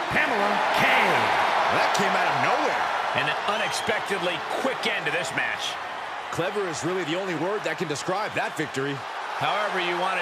Pamela Kay. That came out of nowhere. An unexpectedly quick end to this match. Clever is really the only word that can describe that victory. However you want to